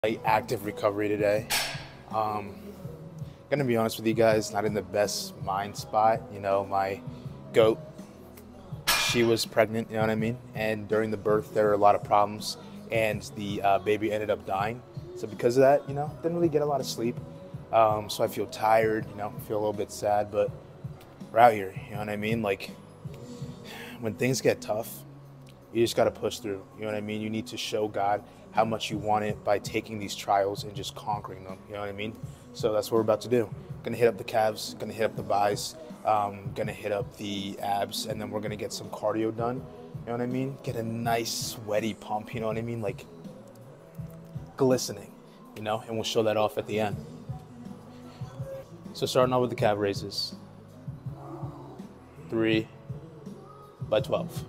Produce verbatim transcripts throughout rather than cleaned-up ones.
Like active recovery today. Um, gonna be honest with you guys, not in the best mind spot. You know, my goat, she was pregnant, you know what I mean? And during the birth, there were a lot of problems, and the uh, baby ended up dying. So because of that, you know, didn't really get a lot of sleep. Um, so I feel tired, you know, feel a little bit sad, but we're out here, you know what I mean? Like, when things get tough, you just got to push through. You know what I mean? You need to show God how much you want it by taking these trials and just conquering them. You know what I mean? So that's what we're about to do. Gonna hit up the calves, gonna hit up the buys, um, gonna hit up the abs, and then we're gonna get some cardio done. You know what I mean? Get a nice sweaty pump, you know what I mean? Like glistening, you know? And we'll show that off at the end. So starting out with the calf raises. Three by twelve.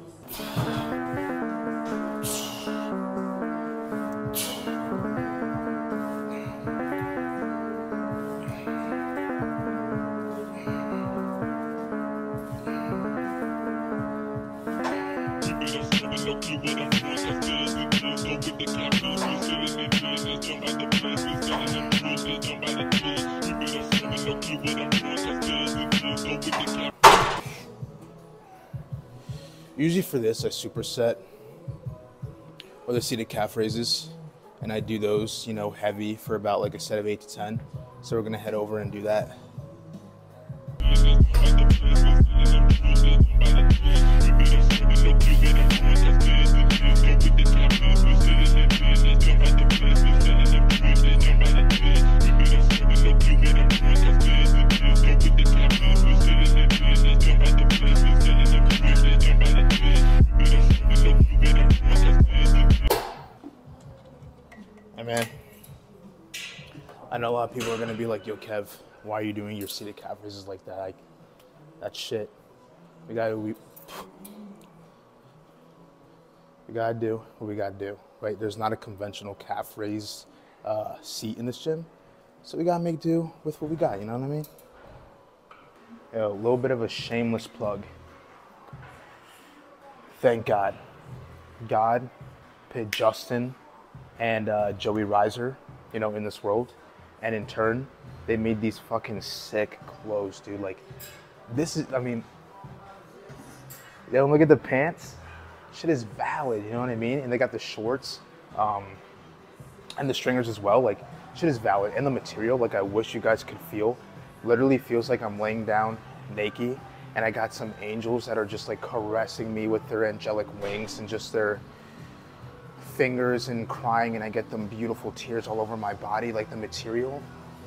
Usually for this, I superset or the seated calf raises, and I do those, you know, heavy for about like a set of eight to ten. So we're gonna head over and do that. Man, I know a lot of people are gonna be like, "Yo, Kev, why are you doing your seated calf raises like that? Like, that's shit." We gotta we we gotta do what we gotta do, right? There's not a conventional calf raise uh, seat in this gym, so we gotta make do with what we got. You know what I mean? Yo, a little bit of a shameless plug. Thank God, God paid Justin and uh, Joey Reiser, you know, in this world. And in turn, they made these fucking sick clothes, dude. Like, this is, I mean, they don't look at the pants. Shit is valid, you know what I mean? And they got the shorts um, and the stringers as well. Like, shit is valid. And the material, like, I wish you guys could feel. Literally feels like I'm laying down naked, and I got some angels that are just, like, caressing me with their angelic wings and just their fingers and crying, and I get them beautiful tears all over my body. Like, the material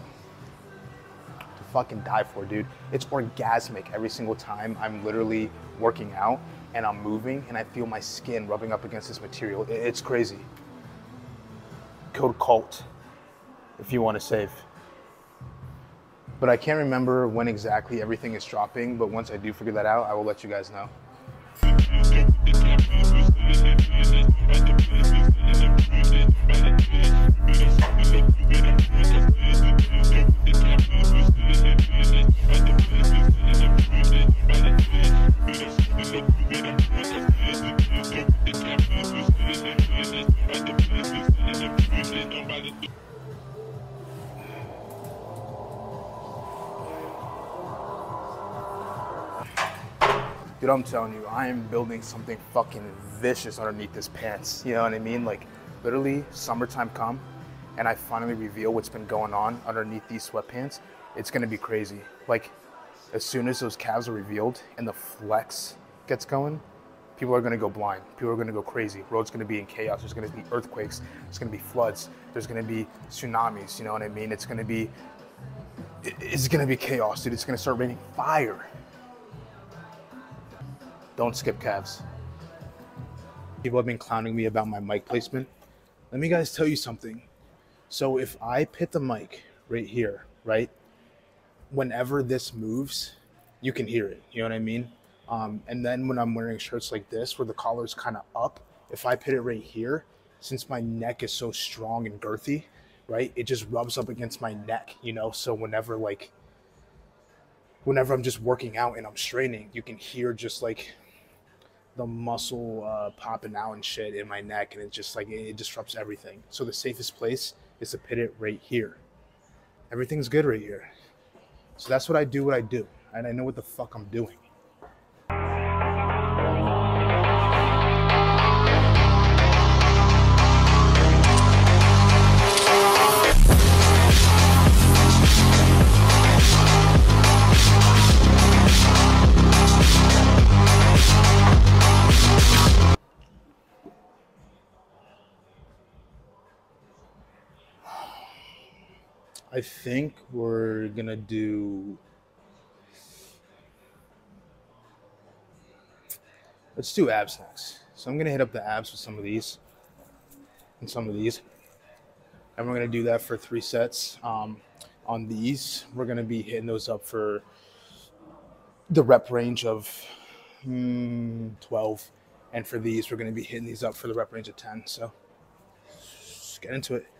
to fucking die for, dude. It's orgasmic every single time I'm literally working out and I'm moving and I feel my skin rubbing up against this material. It's crazy. Code CULT if you want to save. But I can't remember when exactly everything is dropping, but once I do figure that out, I will let you guys know. Dude, I'm telling you, I am building something fucking vicious underneath this pants. You know what I mean? Like, literally, summertime come, and I finally reveal what's been going on underneath these sweatpants. It's gonna be crazy. Like, as soon as those calves are revealed and the flex gets going, people are gonna go blind. People are gonna go crazy. Road's gonna be in chaos. There's gonna be earthquakes. There's gonna be floods. There's gonna be tsunamis. You know what I mean? It's gonna be, it's gonna be chaos, dude. It's gonna start raining fire. Don't skip calves. People have been clowning me about my mic placement. Let me guys tell you something. So if I put the mic right here, right? Whenever this moves, you can hear it. You know what I mean? Um, and then when I'm wearing shirts like this, where the collar is kind of up, if I put it right here, since my neck is so strong and girthy, right? It just rubs up against my neck, you know? So whenever like, whenever I'm just working out and I'm straining, you can hear just like the muscle uh, popping out and shit in my neck, and it just like it, it disrupts everything. So the safest place is to pit it right here. Everything's good right here. So that's what I do. What I do, and I know what the fuck I'm doing. I think we're gonna do, let's do abs next. So I'm gonna hit up the abs with some of these and some of these. And we're gonna do that for three sets. Um, on these, we're gonna be hitting those up for the rep range of mm, twelve. And for these, we're gonna be hitting these up for the rep range of ten. So let's get into it.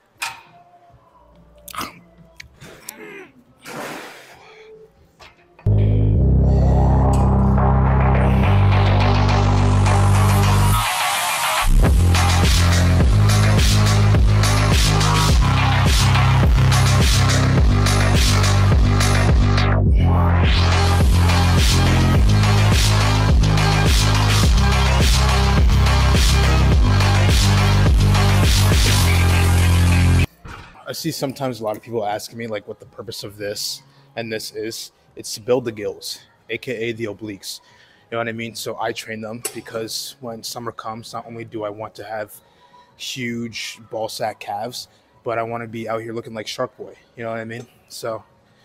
I see sometimes a lot of people asking me like what the purpose of this and this is. It's to build the gills, aka the obliques. You know what I mean? So I train them because when summer comes, not only do I want to have huge ball sack calves, but I want to be out here looking like Shark Boy. You know what I mean? So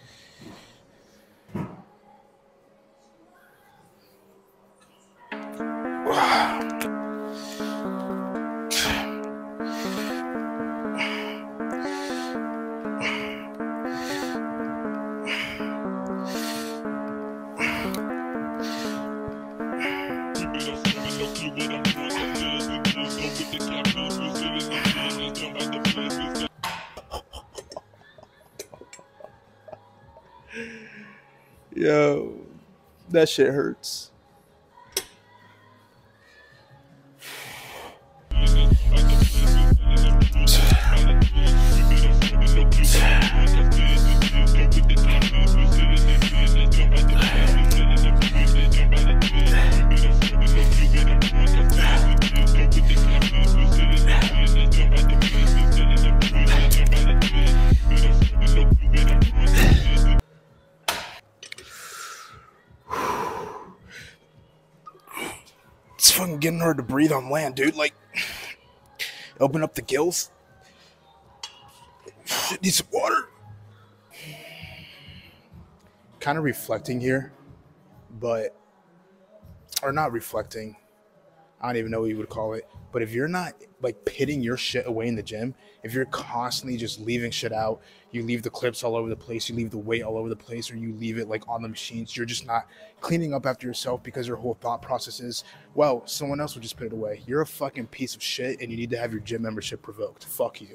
yo, that shit hurts. It's fucking getting hard to breathe on land, dude. Like, open up the gills. Need some water. Kind of reflecting here, but, or not reflecting. I don't even know what you would call it. But if you're not like pitting your shit away in the gym, if you're constantly just leaving shit out, you leave the clips all over the place, you leave the weight all over the place, or you leave it like on the machines, you're just not cleaning up after yourself because your whole thought process is, well, someone else will just put it away. You're a fucking piece of shit and you need to have your gym membership revoked. Fuck you.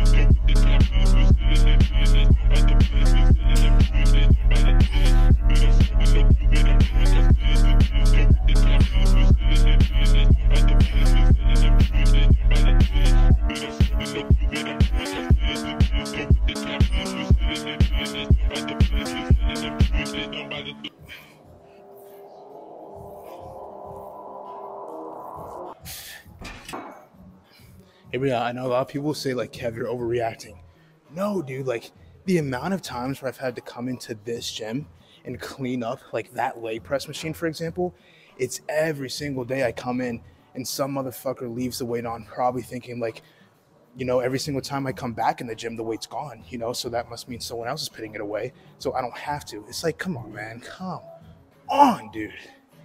Yeah, I know a lot of people say like, Kev, you're overreacting. No, dude, like the amount of times where I've had to come into this gym and clean up like that leg press machine, for example, it's every single day I come in and some motherfucker leaves the weight on, probably thinking like, you know, every single time I come back in the gym, the weight's gone, you know, so that must mean someone else is putting it away. So I don't have to. It's like, come on, man, come on, dude.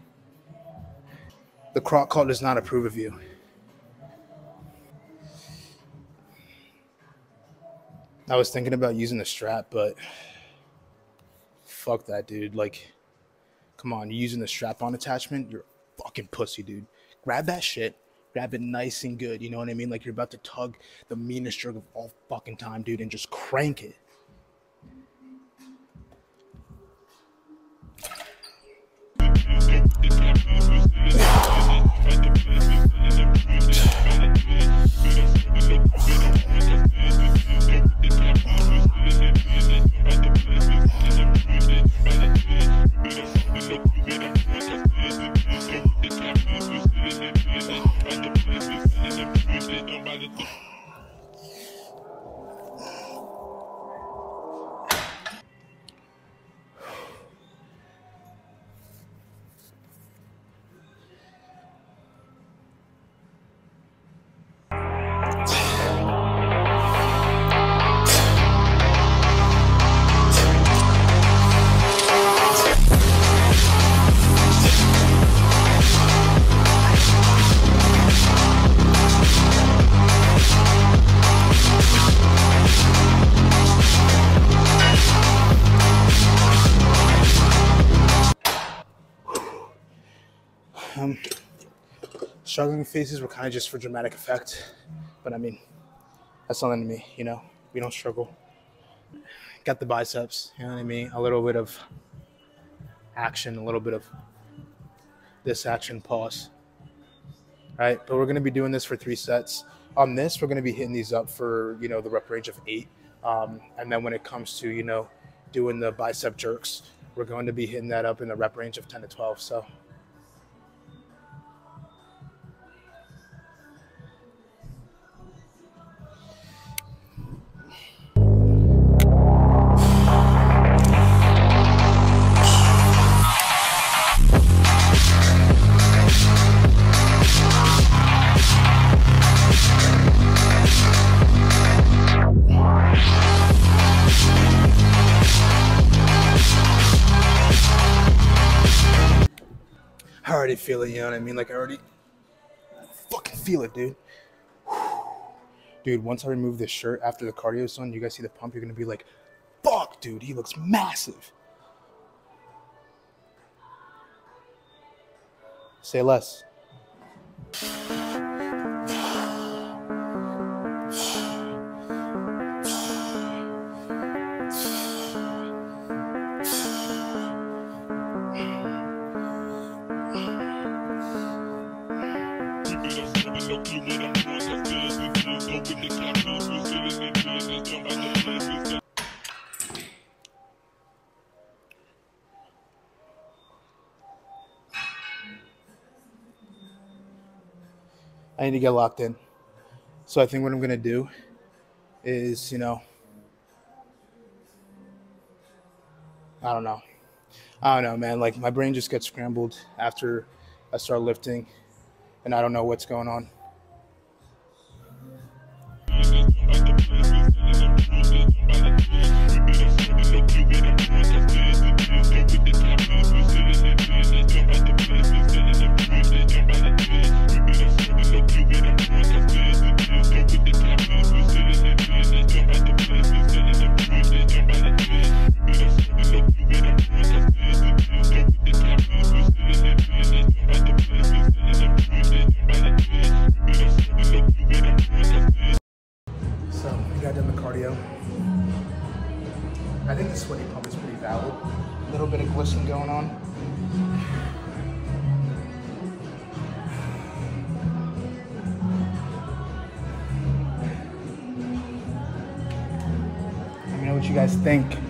The croc call does not approve of you. I was thinking about using the strap, but fuck that, dude. Like, come on, you're using the strap-on attachment? You're a fucking pussy, dude. Grab that shit. Grab it nice and good, you know what I mean? Like you're about to tug the meanest jerk of all fucking time, dude, and just crank it. struggling faces were kind of just for dramatic effect. But I mean, that's nothing to me, you know? We don't struggle. Got the biceps, you know what I mean? A little bit of action, a little bit of this action, pause. All right, but we're going to be doing this for three sets. On this, we're going to be hitting these up for, you know, the rep range of eight. Um, and then when it comes to, you know, doing the bicep jerks, we're going to be hitting that up in the rep range of ten to twelve. So I already feel it, you know what I mean? Like, I already fucking feel it, dude. Dude, once I remove this shirt after the cardio's done, you guys see the pump, you're going to be like, fuck, dude, he looks massive. Say less. I need to get locked in. So I think what I'm going to do is, you know, I don't know. I don't know, man. Like, my brain just gets scrambled after I start lifting, and I don't know what's going on. I think the sweaty pump is pretty valid. A little bit of glisten going on. Let me know what you guys think.